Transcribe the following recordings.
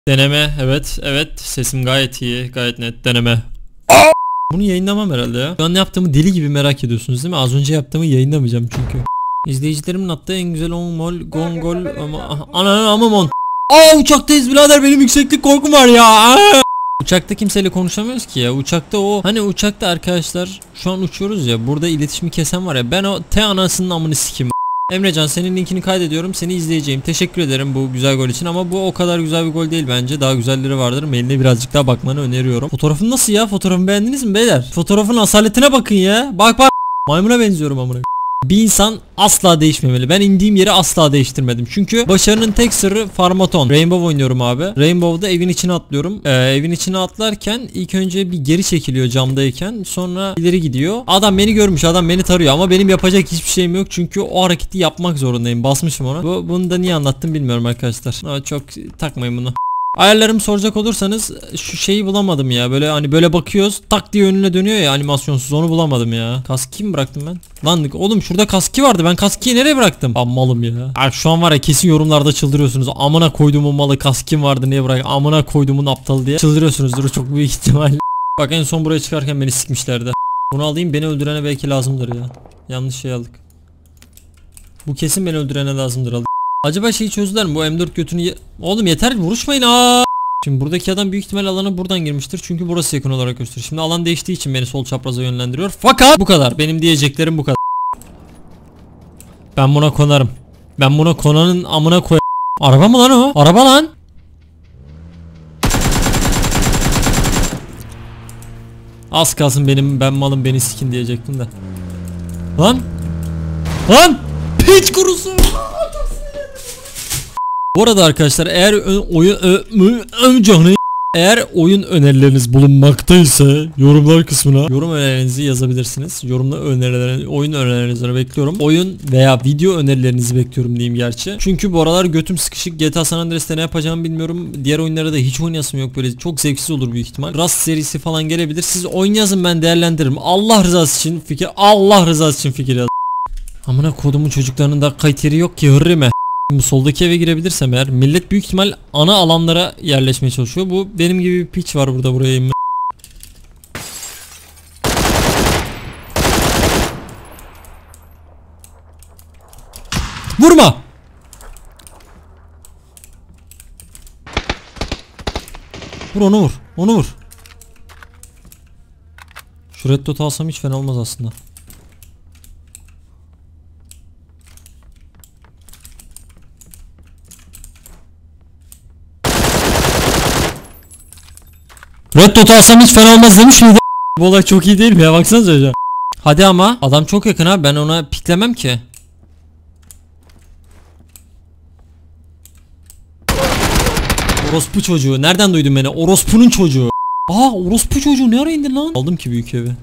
Deneme, evet sesim gayet iyi, gayet net. Deneme. Bunu yayınlamam herhalde ya. Şu an ne yaptığımı deli gibi merak ediyorsunuz değil mi? Az önce yaptığımı yayınlamayacağım çünkü. İzleyicilerimin attığı en güzel 10 mol gongol ama anam. Uçaktayız birader, benim yükseklik korkum var ya. Uçakta kimseyle konuşamıyoruz ki ya. Uçakta uçakta arkadaşlar şu an uçuyoruz ya, burada iletişimi kesen var ya, ben o anasının amını sikeyim. Emrecan, senin linkini kaydediyorum, seni izleyeceğim. Teşekkür ederim bu güzel gol için ama bu o kadar güzel bir gol değil bence. Daha güzelleri vardır. Mailine birazcık daha bakmanı öneriyorum. Fotoğrafın nasıl ya? Fotoğrafımı beğendiniz mi beyler? Fotoğrafın asaletine bakın ya. Bak. Maymuna benziyorum amına. Bir insan asla değişmemeli. Ben indiğim yeri asla değiştirmedim. Çünkü başarının tek sırrı farmaton. Rainbow oynuyorum abi. Rainbow'da evin içine atlıyorum. Evin içine atlarken ilk önce bir geri çekiliyor camdayken. Sonra ileri gidiyor. Adam beni görmüş. Adam beni tarıyor ama benim yapacak hiçbir şeyim yok. Çünkü o hareketi yapmak zorundayım. Basmışım ona. Bunu da niye anlattım bilmiyorum arkadaşlar. Ama çok takmayın bunu. Ayarlarımı soracak olursanız şu şeyi bulamadım ya. Böyle hani böyle bakıyoruz, tak diye önüne dönüyor ya animasyonsuz, onu bulamadım ya. Kaski mi bıraktım ben? Lan oğlum şurada kaski vardı. Ben kaskiyi nereye bıraktım? Malım ya. Abi şu an var ya, kesin yorumlarda çıldırıyorsunuz. Amına koyduğumun malı, kaskim vardı niye bırak? Amına koyduğumun aptalı diye çıldırıyorsunuzdur çok büyük ihtimal. Bak en son buraya çıkarken beni sikmişlerdi. Bunu alayım, beni öldürene belki lazımdır ya. Yanlış şey aldık. Bu kesin beni öldürene lazımdır. Acaba şeyi çözdüler mi? Bu M4 götünü... Oğlum yeter, vuruşmayın. Şimdi buradaki adam büyük ihtimal alana buradan girmiştir. Çünkü burası yakın olarak gösteriyor. Şimdi alan değiştiği için beni sol çapraza yönlendiriyor. Fakat bu kadar. Benim diyeceklerim bu kadar. Ben buna konarım. Ben buna konanın amına koyarım. Araba mı lan o? Araba lan. Az kalsın ben malım beni sikin diyecektim de. Lan. Piç kurusu. Bu arada arkadaşlar, eğer oyun önerileriniz bulunmaktaysa yorumlar kısmına yorum önerilerinizi yazabilirsiniz. Oyun önerilerinizi bekliyorum. Oyun veya video önerilerinizi bekliyorum diyeyim gerçi. Çünkü bu aralar götüm sıkışık. GTA San Andreas'te ne yapacağımı bilmiyorum. Diğer oyunlara da hiç oynayasım yok, böyle çok zevksiz olur büyük ihtimal. Rust serisi falan gelebilir. Siz oyun yazın, ben değerlendiririm. Allah rızası için fikir yazın. Amına kodumun çocuklarının da kayıteri yok ki hırrime. Bu soldaki eve girebilirsem eğer, millet büyük ihtimal ana alanlara yerleşmeye çalışıyor. Bu benim gibi bir piç var burada, buraya inme. Vurma. Vur onu vur. Şu red dot alsam hiç fena olmaz aslında. Red dot alsam hiç fena olmaz demiş miydi? Bu olay çok iyi değil mi ya, baksanıza hocam. Hadi ama adam çok yakın abi, ben ona piklemem ki. Orospu çocuğu, nereden duydun beni? Orospunun çocuğu. Orospu çocuğu ne ara indin lan? Aldım ki büyük evi.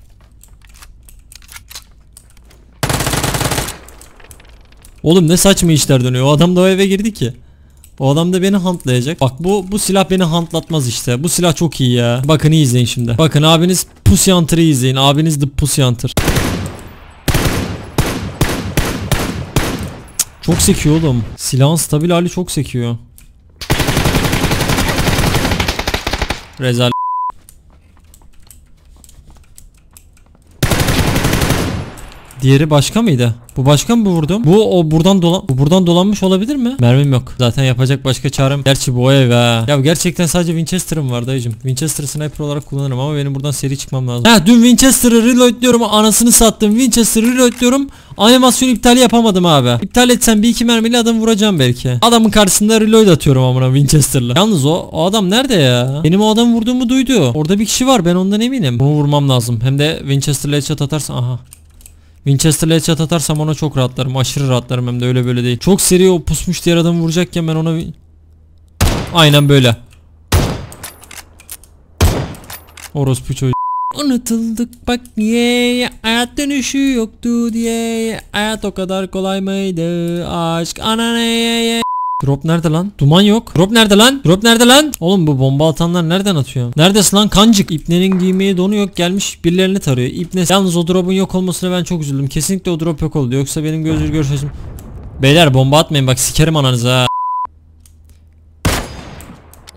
Oğlum ne saçma işler dönüyor. O adam da o eve girdi ki. O adam da beni huntlayacak. Bak bu silah beni huntlatmaz işte. Bu silah çok iyi ya. Bakın iyi izleyin şimdi. Bakın abiniz Pussy Hunter'ı izleyin. Abiniz The Pussy Hunter. Çok sekiyor oğlum. Silahın stabil hali çok sekiyor. Rezalet. Diğeri başka mıydı? Bu başka mı, bu vurdum? Bu buradan dolanmış olabilir mi? Mermim yok. Zaten yapacak başka çarem. Gerçi bu ev ha. Ya gerçekten sadece Winchester'ım var dayıcım. Winchester'ı sniper olarak kullanırım ama benim buradan seri çıkmam lazım. Dün Winchester'ı reloadluyorum, anasını sattım. Winchester'ı reloadluyorum. Animasyon iptali yapamadım abi. İptal etsem bir iki mermiyle adamı vuracağım belki. Adamın karşısında reload atıyorum amına Winchester'la. Yalnız o adam nerede ya? Benim o adamı vurduğumu duydu. Orada bir kişi var, ben ondan eminim. Bunu vurmam lazım. Hem de Winchester'la headshot atarsan aha. Winchester'la headshot atarsam ona çok rahatlarım. Aşırı rahatlarım, hem de öyle böyle değil. Çok seri o pusmuş diğer adamı vuracakken ben ona... Aynen böyle. Orospu çocuğu. Unutuldık bak niye, hayat dönüşü yoktu diye. Hayat o kadar kolay mıydı, aşk ananeye. Drop nerede lan? Duman yok. Drop nerede lan? Drop nerede lan? Oğlum bu bomba atanlar nereden atıyor? Neredesin lan kancık? İpnenin giymeye donu yok, gelmiş birilerini tarıyor. İpne. Yalnız o drop'un yok olmasına ben çok üzüldüm. Kesinlikle o drop yok oldu. Yoksa benim görüşüm. Beyler bomba atmayın bak, sikerim ananızı ha.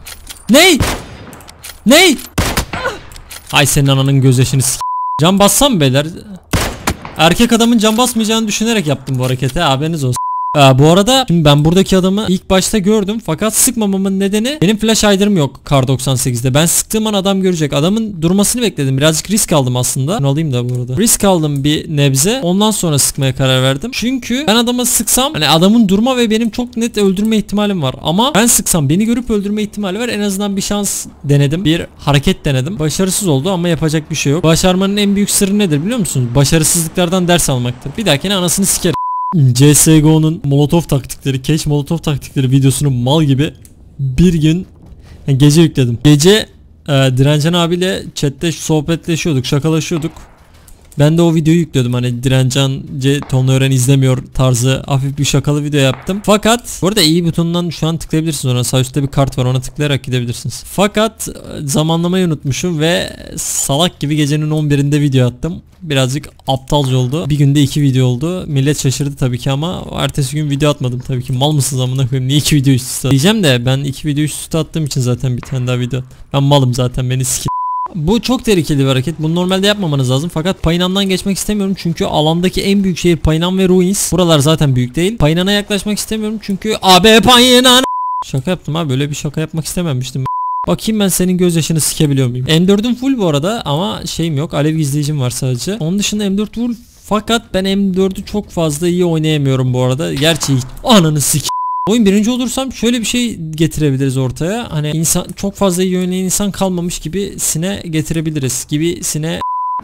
Ney? Ney? Ay senin ananın gözyaşını s**. Can bassam mı beyler? Erkek adamın can basmayacağını düşünerek yaptım bu hareketi, haberiniz olsun. Bu arada şimdi ben buradaki adamı ilk başta gördüm fakat sıkmamamın nedeni benim flash hider'ım yok Kar 98'de. Ben sıktığım an adam görecek. Adamın durmasını bekledim. Birazcık risk aldım aslında. Bunu alayım da bu arada. Risk aldım bir nebze. Ondan sonra sıkmaya karar verdim. Çünkü ben adama sıksam hani adamın durma ve benim çok net öldürme ihtimalim var. Ama ben sıksam beni görüp öldürme ihtimali var. En azından bir şans denedim. Bir hareket denedim. Başarısız oldu ama yapacak bir şey yok. Başarmanın en büyük sırrı nedir biliyor musunuz? Başarısızlıklardan ders almaktır. Bir dahakine anasını sikerim. CSGO'nun Molotov taktikleri, Cache Molotov taktikleri videosunu mal gibi bir gün gece yükledim. Gece Direncen abiyle chatte sohbetleşiyorduk, şakalaşıyorduk. Ben de o videoyu yükledim, hani Direncen Tonla Öğren izlemiyor tarzı hafif bir şakalı video yaptım. Fakat bu arada iyi butonundan şu an tıklayabilirsiniz ona, sağ üstte bir kart var, ona tıklayarak gidebilirsiniz. Fakat zamanlamayı unutmuşum ve salak gibi gecenin 11'inde video attım. Birazcık aptalca oldu. Bir günde 2 video oldu. Millet şaşırdı tabii ki ama ertesi gün video atmadım tabii ki. Mal mısınız amına koyayım? Niye 2 video üst üste diyeceğim de ben 2 video üst üste attığım için zaten bir tane daha video. Ben malım zaten, beni sikip. Bu çok tehlikeli bir hareket. Bunu normalde yapmamanız lazım. Fakat Paynan'dan geçmek istemiyorum. Çünkü alandaki en büyük şehir Paynan ve Ruins. Buralar zaten büyük değil. Paynan'a yaklaşmak istemiyorum. Çünkü AB Paynan. Şaka yaptım abi. Böyle bir şaka yapmak istememiştim. Bakayım ben senin gözyaşını sikebiliyor muyum? M4'üm full bu arada ama şeyim yok. Alev gizleyicim var sadece. Onun dışında M4 full. Fakat ben M4'ü çok fazla iyi oynayamıyorum bu arada. Gerçi ananı sik. Oyun birinci olursam şöyle bir şey getirebiliriz ortaya. Hani insan çok fazla iyi oynayan insan kalmamış gibisine getirebiliriz. Gibisine.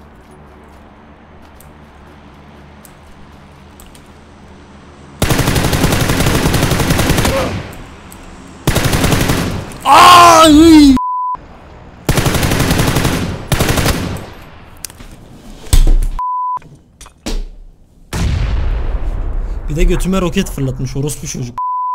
Ay! Bir de götüme roket fırlatmış orospu çocuk.